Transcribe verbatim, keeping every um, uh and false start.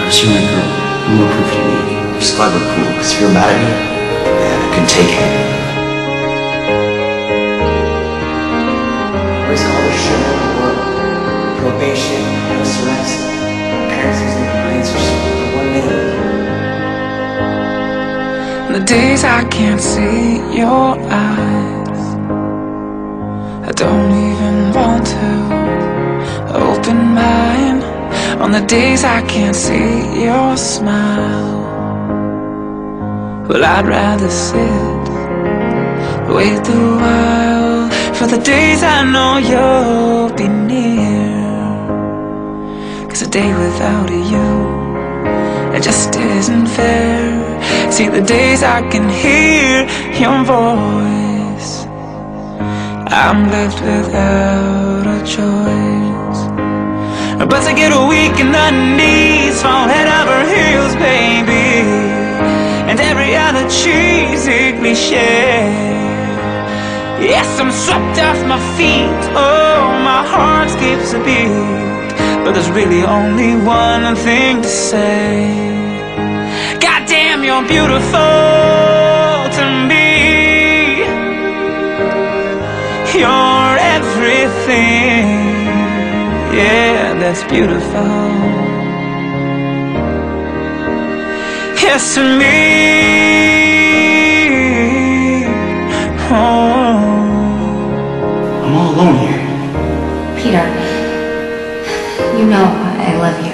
'Cause you're my girl. I'm more proof you need. I'm just glad we're cool, because if you're mad at me, man, I couldn't take it. Wasting all the shit in the world. Probation, house arrest, parents losing their minds for just one minute. The days I can't see your eyes, I don't even want to open mine. On the days I can't see your smile, well, I'd rather sit, wait a while for the days I know you'll be near. 'Cause a day without you, it just isn't fair. See, the days I can hear your voice, I'm left without a choice but to get weak in the knees, fall head over heels, baby, and every other cheesy cliche. Yes, I'm swept off my feet, oh, my heart skips a beat, but there's really only one thing to say: goddamn, you're beautiful to me. You're everything, yeah, that's beautiful. Yes, to me. Oh, I'm all alone here. Peter, you know I love you.